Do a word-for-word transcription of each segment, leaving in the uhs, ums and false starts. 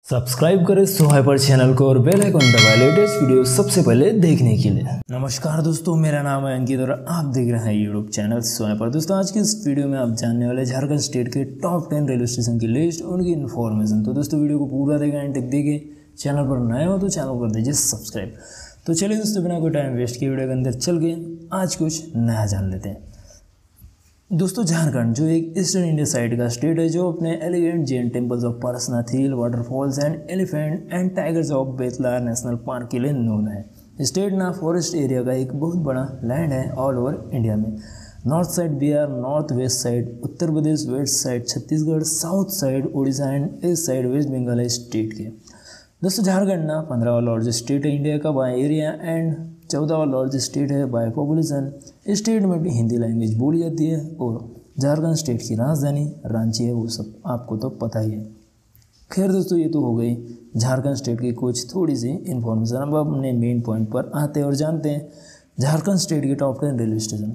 Subscribe करें सो hyper channel को और बेल आइकन दबाएं लेटेस्ट वीडियो सबसे पहले देखने के लिए। नमस्कार दोस्तों, मेरा नाम है अंकित और आप देख रहे हैं यूट्यूब चैनल सो हाइपर। दोस्तों आज की इस वीडियो में आप जानने वाले झारखंड स्टेट के टॉप टेन रेलवे स्टेशन की लिस्ट और उनकी इन्फॉर्मेशन। तो दोस्तों वीडियो को पूरा देखें एंड तक देखिए। चैनल पर नए हो तो चैनल कर दीजिए सब्सक्राइब। तो चलिए दोस्तों बिना कोई टाइम वेस्ट किए वीडियो के अंदर चल के आज कुछ नया जान लेते हैं। दोस्तों झारखंड जो एक ईस्टर्न इंडिया साइड का स्टेट है, जो अपने elegant Jain temples of Parasnath hill, waterfalls and elephant and tigers of Betla national park के लिए नोन है। स्टेट ना फॉरेस्ट एरिया का एक बहुत बड़ा लैंड है ऑल ओवर इंडिया में। North side Bihar, north west side Uttar Pradesh, west side Chhattisgarh, south side Orissa and east side West Bengal है स्टेट के। दोस्तों झारखंड ना पंद्रहवा लार्जेस्ट स्टेट है इंडिया का बाय एरिया एंड चौदहवा लार्जेस्ट स्टेट है बाय पॉपुलेशन। स्टेट में भी हिंदी लैंग्वेज बोली जाती है और झारखंड स्टेट की राजधानी रांची है, वो सब आपको तो पता ही है। खैर दोस्तों ये तो हो गई झारखंड स्टेट की कुछ थोड़ी सी इन्फॉर्मेशन। अब अपने मेन पॉइंट पर आते हैं और जानते हैं झारखंड स्टेट के टॉप टेन रेलवे स्टेशन।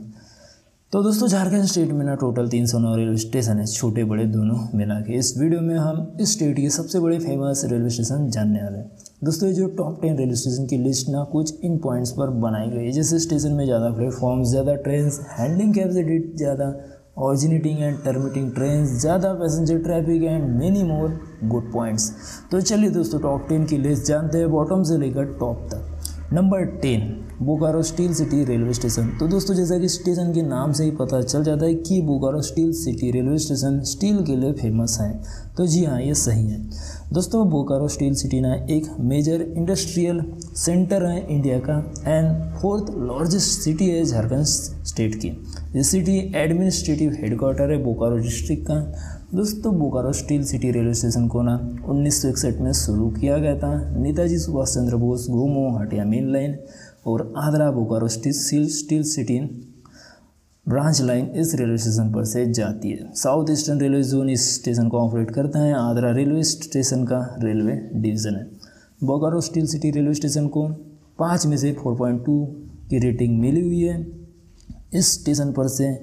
तो दोस्तों झारखंड स्टेट में ना टोटल तीन सौ नौ रेलवे स्टेशन है, छोटे बड़े दोनों मिला के। इस वीडियो में हम इस स्टेट के सबसे बड़े फेमस रेलवे स्टेशन जानने वाले हैं। दोस्तों ये जो टॉप टेन रेलवे स्टेशन की लिस्ट ना कुछ इन पॉइंट्स पर बनाई गई है, जैसे स्टेशन में ज़्यादा प्लेटफॉर्म, ज़्यादा ट्रेन, हैंडलिंग कैपेसिटी ज़्यादा, ऑरिजिनेटिंग एंड टर्मिनेटिंग ट्रेन ज़्यादा, passenger traffic and many more good points. तो चलिए दोस्तों टॉप टेन की लिस्ट जानते हैं बॉटम से लेकर टॉप तक। Number ten Bokaro steel city railway station. तो दोस्तों जैसा कि स्टेशन के नाम से ही पता चल जाता है कि Bokaro steel city railway station steel के लिए फेमस है, तो जी हाँ ये सही है। दोस्तों बोकारो स्टील सिटी ना एक मेजर इंडस्ट्रियल सेंटर है इंडिया का एंड फोर्थ लार्जेस्ट सिटी है झारखंड स्टेट की। ये सिटी एडमिनिस्ट्रेटिव हेडक्वार्टर है बोकारो डिस्ट्रिक्ट का। दोस्तों Bokaro steel city railway station को ना उन्नीस सौ इकसठ में शुरू किया गया था। नेताजी सुभाष चंद्र बोस गोमो हटिया मेन लाइन और Adra Bokaro steel steel city branch line इस रेलवे स्टेशन पर से जाती है। साउथ ईस्टर्न रेलवे जोन इस स्टेशन को ऑपरेट करता है। आदरा रेलवे स्टेशन का रेलवे डिवीज़न है। Bokaro steel city railway station को पाँच में से चार पॉइंट दो की रेटिंग मिली हुई है। इस स्टेशन पर से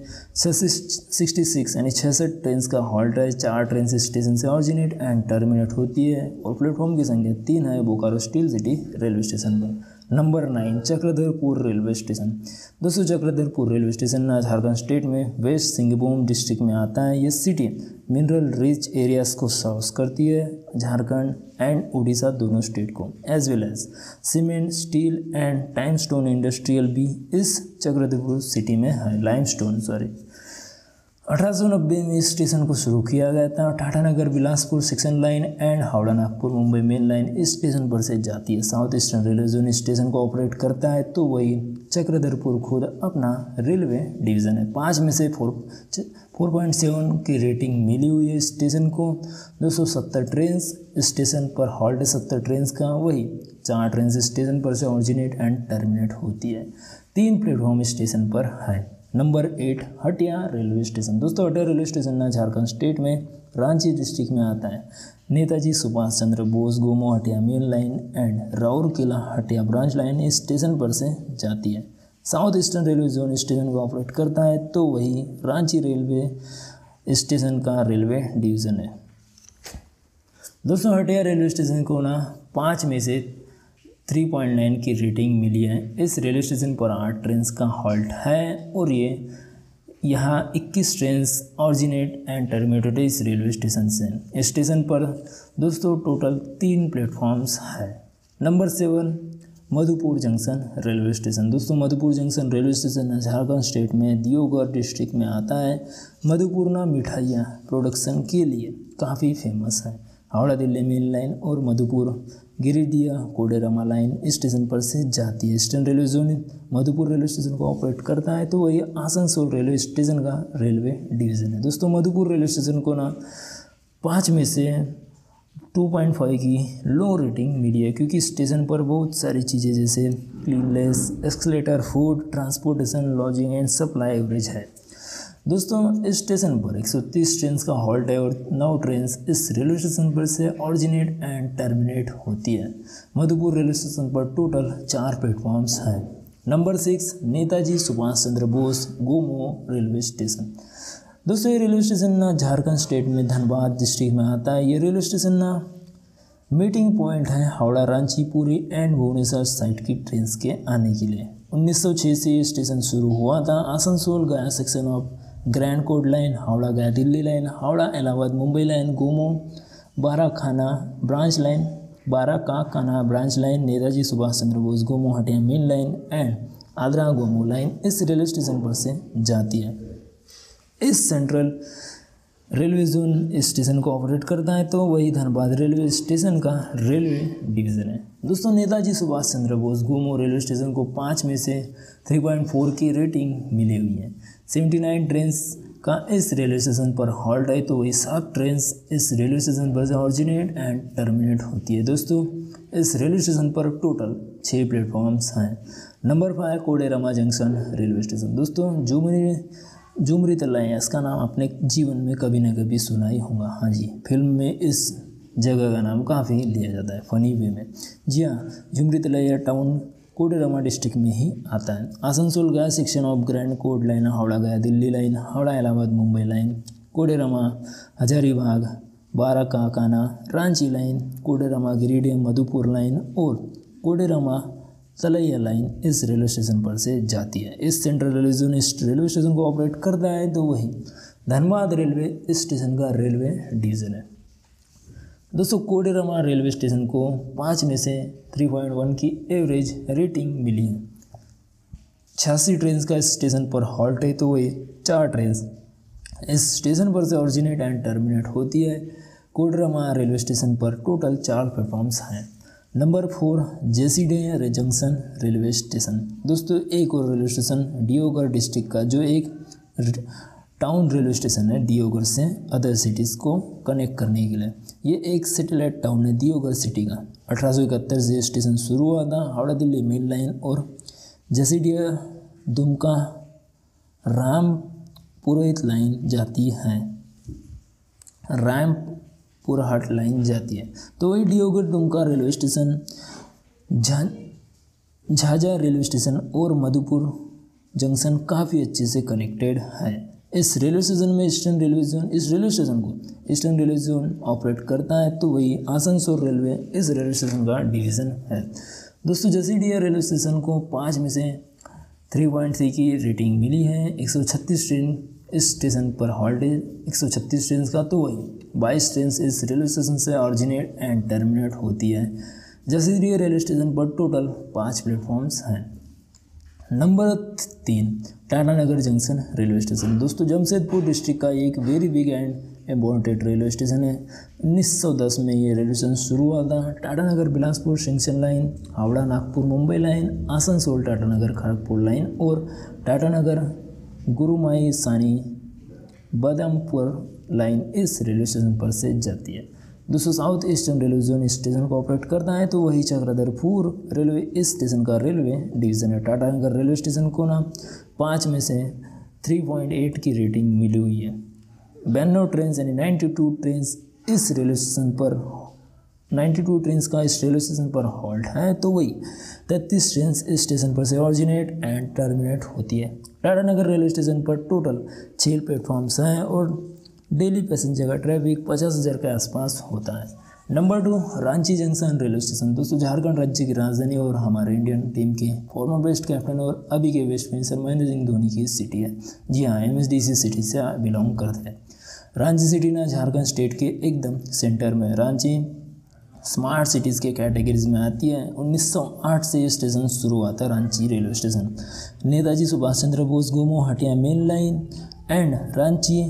छियासठ यानी छियासठ ट्रेन का हॉल्ट है। चार ट्रेन इस स्टेशन से ऑरिजिनेट एंड टर्मिनेट होती है और प्लेटफॉर्म की संख्या तीन है Bokaro steel city railway station पर। Number nine Chakradharpur railway station. दोस्तों चक्रधरपुर रेलवे स्टेशन ना झारखंड स्टेट में वेस्ट सिंहभूम डिस्ट्रिक्ट में आता है। ये सिटी मिनरल रिच एरियाज को सर्व करती है, झारखंड एंड उड़ीसा दोनों स्टेट को, as well as cement, steel and limestone industrial भी इस चक्रधरपुर सिटी में है। लाइमस्टोन सॉरी अठारह सौ नब्बे में इस स्टेशन को शुरू किया गया था। Tatanagar Bilaspur section line and Howrah Nagpur Mumbai main line इस स्टेशन पर से जाती है। साउथ ईस्टर्न रेलवे जोन इस स्टेशन को ऑपरेट करता है, तो वही चक्रधरपुर खुद अपना रेलवे डिवीज़न है। पाँच में से फोर फोर पॉइंट सेवन की रेटिंग मिली हुई है स्टेशन को। दो सौ सत्तर ट्रेन स्टेशन पर हॉल्ट है, सत्तर ट्रेन का, वही चार ट्रेन स्टेशन पर से ऑरिजिनेट एंड टर्मिनेट होती है। तीन प्लेटफॉर्म स्टेशन पर है। Number eight Hatia railway station. दोस्तों हटिया रेलवे स्टेशन ना झारखंड स्टेट में रांची डिस्ट्रिक्ट में आता है। Netaji Subhash Chandra Bose Gomo Hatia main line and Rourkela Hatia branch line इस स्टेशन पर से जाती है। South eastern railway zone station को ऑपरेट करता है, तो वही रांची रेलवे स्टेशन का रेलवे डिवीज़न है। दोस्तों हटिया रेलवे स्टेशन को ना पाँच में से तीन पॉइंट नौ की रेटिंग मिली है। इस रेलवे स्टेशन पर आठ ट्रेन का हॉल्ट है और ये यहाँ इक्कीस ट्रेन ऑरिजिनेट एंड टर्मिनेटेड इस रेलवे स्टेशन से। इस स्टेशन पर दोस्तों टोटल तीन प्लेटफॉर्म्स है। Number seven Madhupur junction railway station. दोस्तों Madhupur junction railway station Jharkhand state में दियोगढ़ डिस्ट्रिक्ट में आता है। मधुपुर ना मिठाइयाँ प्रोडक्शन के लिए काफ़ी फेमस है। हावड़ा दिल्ली मेन लाइन और मधुपुर गिरिडीह कोडेरमा लाइन इस स्टेशन पर से जाती है। Eastern railway zone Madhupur railway station को ऑपरेट करता है, तो वही आसनसोल रेलवे स्टेशन का रेलवे डिवीज़न है। दोस्तों मधुपुर रेलवे स्टेशन को ना पाँच में से दो पॉइंट पाँच की लो रेटिंग मिली है, क्योंकि स्टेशन पर बहुत सारी चीज़ें जैसे cleanness, escalator, food, transportation, lodging and supply average है। दोस्तों इस स्टेशन पर एक सौ तीस ट्रेन का हॉल्ट है और नौ ट्रेन इस रेलवे स्टेशन पर से ऑरिजिनेट एंड टर्मिनेट होती है। मधुपुर रेलवे स्टेशन पर टोटल चार प्लेटफॉर्म्स हैं। Number six Netaji Subhash Chandra Bose Gomo railway station. दोस्तों ये रेलवे स्टेशन ना झारखंड स्टेट में धनबाद डिस्ट्रिक्ट में आता है। ये रेलवे स्टेशन ना मीटिंग पॉइंट है हावड़ा, रांची, पुरी एंड भुवनेश्वर साइड की ट्रेन के आने के लिए। उन्नीस सौ छह से स्टेशन शुरू हुआ था। Asansol Gaya section of grand कोड line, Howrah Gaya Delhi line, Howrah Allahabad Mumbai line, Gomo Barakakhana branch line, Barakakhana branch line, Netaji Subhash Chandra Bose Gomo Hatia main line and Agra Gomo line इस रेलवे स्टेशन पर से जाती है। इस सेंट्रल रेलवे जोन स्टेशन को ऑपरेट करता है, तो वही धनबाद रेलवे स्टेशन का रेलवे डिवीज़न है। दोस्तों, नेताजी सुभाष चंद्र बोस गोमो रेलवे स्टेशन को पाँच में से तीन पॉइंट चार की रेटिंग मिली हुई है। उन्यासी ट्रेन का इस रेलवे स्टेशन पर हॉल्ट है, तो वही सात ट्रेन इस रेलवे स्टेशन पर से ऑरिजिनेट एंड टर्मिनेट होती है। दोस्तों, इस रेलवे स्टेशन पर टोटल छः प्लेटफॉर्म्स हैं। Number five Koderma junction railway station. दोस्तों, जुमरी जुमरी तलाई, इसका नाम अपने जीवन में कभी ना कभी सुना ही होगा। हाँ जी, फिल्म में इस जगह का नाम काफ़ी लिया जाता है फनी वे में। जी हाँ, जुमरी तलैया टाउन कोडेरामा डिस्ट्रिक्ट में ही आता है। Asansol Gaya section of grand कोड line, Howrah Gaya Delhi line, Howrah Allahabad Mumbai line, Koderma Hazaribagh Barakakhana Ranchi line, Koderma Giridih Madhupur line और कोडेरामा तलैया लाइन इस रेलवे स्टेशन पर से जाती है। इस सेंट्रल रेलवे जोन इस रेलवे स्टेशन को ऑपरेट करता है, तो वही धनबाद रेलवे स्टेशन का रेलवे डिवीज़न है। दोस्तों, कोडेरामा रेलवे स्टेशन को पाँच में से तीन पॉइंट एक की एवरेज रेटिंग मिली है। छियासी ट्रेन का इस स्टेशन पर हॉल्ट है, तो वही चार ट्रेन इस स्टेशन पर से ऑरिजिनेट एंड टर्मिनेट होती है। कोडेरामा रेलवे स्टेशन पर टोटल चार प्लेटफॉर्म्स हैं। Number four Jasidih junction railway station. दोस्तों, एक और रेलवे स्टेशन डियोगढ़ डिस्ट्रिक्ट का, जो एक टाउन रेलवे स्टेशन है डियोगढ़ से अदर सिटीज़ को कनेक्ट करने के लिए। ये एक सैटेलाइट टाउन है डियोगढ़ सिटी का। अठारह सौ इकहत्तर से स्टेशन शुरू हुआ था। हावड़ा दिल्ली मेन लाइन और जेसीडीए दुमका राम पुरोहित लाइन जाती है, राम पुरहट लाइन जाती है। तो वही डियोगढ़ दुमका रेलवे स्टेशन, झा झाझा रेलवे स्टेशन और मधुपुर जंक्शन काफ़ी अच्छे से कनेक्टेड है। इस रेलवे स्टेशन में ईस्टर्न रेलवे जोन इस रेलवे स्टेशन को ईस्टर्न रेलवे जोन ऑपरेट करता है, तो वही आसनसोल रेलवे इस रेलवे स्टेशन का डिवीज़न है। दोस्तों, जेसीडीए रेलवे स्टेशन को पाँच में से तीन पॉइंट तीन की रेटिंग मिली है। एक सौ छत्तीस ट्रेन इस स्टेशन पर हॉल्ट है। एक सौ छत्तीस ट्रेन का, तो वही बाईस ट्रेन इस रेलवे स्टेशन से ऑरिजिनेट एंड टर्मिनेट होती है। जेसीडीए रेलवे स्टेशन पर टोटल पाँच प्लेटफॉर्म्स हैं। नंबर तीन Tatanagar junction railway station. दोस्तों, जमशेदपुर डिस्ट्रिक्ट का एक very big and important railway station है। उन्नीस सौ दस में ये रेलवे स्टेशन शुरू हुआ था। Tatanagar Bilaspur junction line, Howrah Nagpur Mumbai line, Asansol Tatanagar Kharagpur line और Tatanagar Gorumahisani Badampur line इस रेलवे स्टेशन पर से जाती है। दोस्तों, साउथ ईस्टर्न रेलवे जोन इस स्टेशन को ऑपरेट करता है, तो वही चक्रधरपुर रेलवे इस स्टेशन का रेलवे डिवीज़न है। टाटा नगर रेलवे स्टेशन को ना पाँच में से तीन पॉइंट आठ की रेटिंग मिली हुई है। बयानवे ट्रेन यानी बानवे ट्रेन इस रेलवे स्टेशन पर बानवे ट्रेन का इस रेलवे स्टेशन पर हॉल्ट है, तो वही तैंतीस ट्रेन इस स्टेशन पर से ऑरिजिनेट एंड टर्मिनेट होती है। टाटा नगर रेलवे स्टेशन पर टोटल छः प्लेटफॉर्म्स हैं और डेली पैसेंजर का ट्रैफिक पचास हज़ार के आसपास होता है। Number two Ranchi junction railway station. दोस्तों, झारखंड राज्य की राजधानी और हमारे इंडियन टीम के फॉर्मर बेस्ट कैप्टन और अभी के बेस्ट फिनिशर महेंद्र सिंह धोनी की सिटी है। जी हाँ, एम एस डी सी सिटी से बिलोंग करते हैं। रांची सिटी ना झारखंड स्टेट के एकदम सेंटर में। रांची स्मार्ट सिटीज़ के कैटेगरीज में आती है। उन्नीस सौ आठ से ये स्टेशन शुरू हुआ था, Ranchi railway station. Netaji Subhash Chandra Bose Gomo Hatia main line and Ranchi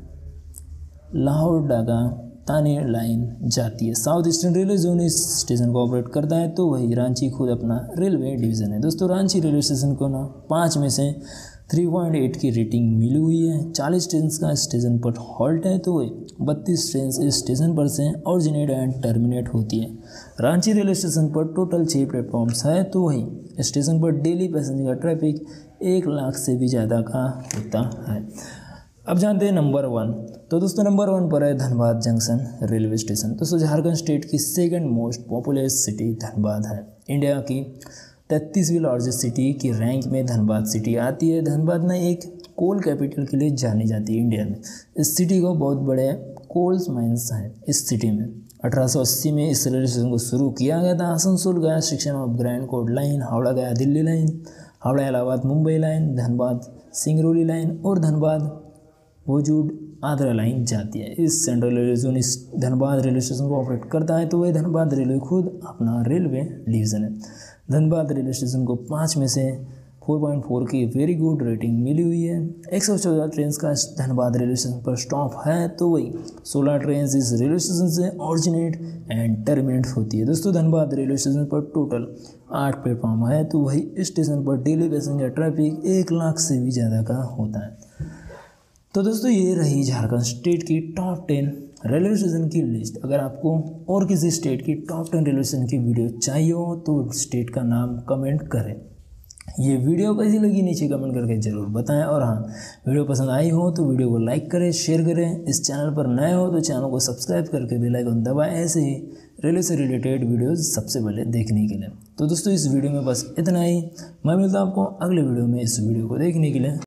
Lohardaga ताने लाइन जाती है। साउथ ईस्टर्न रेलवे जोन इस स्टेशन को ऑपरेट करता है, तो वही रांची खुद अपना रेलवे डिवीज़न है। दोस्तों, रांची रेलवे स्टेशन को ना पाँच में से तीन पॉइंट आठ की रेटिंग मिली हुई है। चालीस ट्रेन का स्टेशन पर हॉल्ट है, तो वही बत्तीस ट्रेन इस स्टेशन पर से ऑरिजिनेट एंड टर्मिनेट होती है। रांची रेलवे स्टेशन पर टोटल छः प्लेटफॉर्म्स है, तो वही स्टेशन पर डेली पैसेंजर का ट्रैफिक एक लाख से भी ज़्यादा का होता है। अब जानते हैं नंबर वन। तो दोस्तों, नंबर वन पर है धनबाद जंक्शन रेलवे स्टेशन। दोस्तों, झारखंड स्टेट की second most populous city Dhanbad है। इंडिया की तैंतीसवीं लार्जेस्ट सिटी की रैंक में धनबाद सिटी आती है। धनबाद में एक कोल कैपिटल के लिए जानी जाती है इंडिया में। इस सिटी को बहुत बड़े कोल्स माइंस हैं इस सिटी में। अठारह सौ अस्सी में इस रेलवे स्टेशन को शुरू किया गया था। Asansol Gaya section of grand कोड line, Howrah Gaya Delhi line, Howrah Allahabad Mumbai line, Dhanbad Singrauli line और धनबाद भोजूड आगरा लाइन जाती है। इस सेंट्रल रेलवे जोन इस धनबाद रेलवे स्टेशन को ऑपरेट करता है, तो वह धनबाद रेलवे खुद अपना रेलवे डिवीज़न है। धनबाद रेलवे स्टेशन को पाँच में से चार पॉइंट चार की वेरी गुड रेटिंग मिली हुई है। एक सौ चौदह ट्रेन का धनबाद रेलवे स्टेशन पर स्टॉप है, तो वही सोलह ट्रेन इस रेलवे स्टेशन से ऑरिजिनेट एंड टर्मिनेट होती है। दोस्तों धनबाद रेलवे स्टेशन पर टोटल आठ प्लेटफॉर्म है, तो वही स्टेशन पर डेली पैसेंजर ट्रैफिक एक लाख से भी ज़्यादा का होता है। तो दोस्तों ये रही झारखंड स्टेट की टॉप टेन रेलवे स्टेशन की लिस्ट। अगर आपको और किसी स्टेट की टॉप टेन रेलवे स्टेशन की वीडियो चाहिए हो तो स्टेट का नाम कमेंट करें। ये वीडियो कैसी लगी नीचे कमेंट करके ज़रूर बताएं, और हाँ वीडियो पसंद आई हो तो वीडियो को लाइक करें, शेयर करें। इस चैनल पर नए हो तो चैनल को सब्सक्राइब करके बेल आइकन दबाएं, ऐसे ही रेलवे से रिलेटेड वीडियोस सबसे पहले देखने के लिए। तो दोस्तों इस वीडियो में बस इतना ही। मैं मिलता हूं आपको अगले वीडियो में इस वीडियो को देखने के लिए।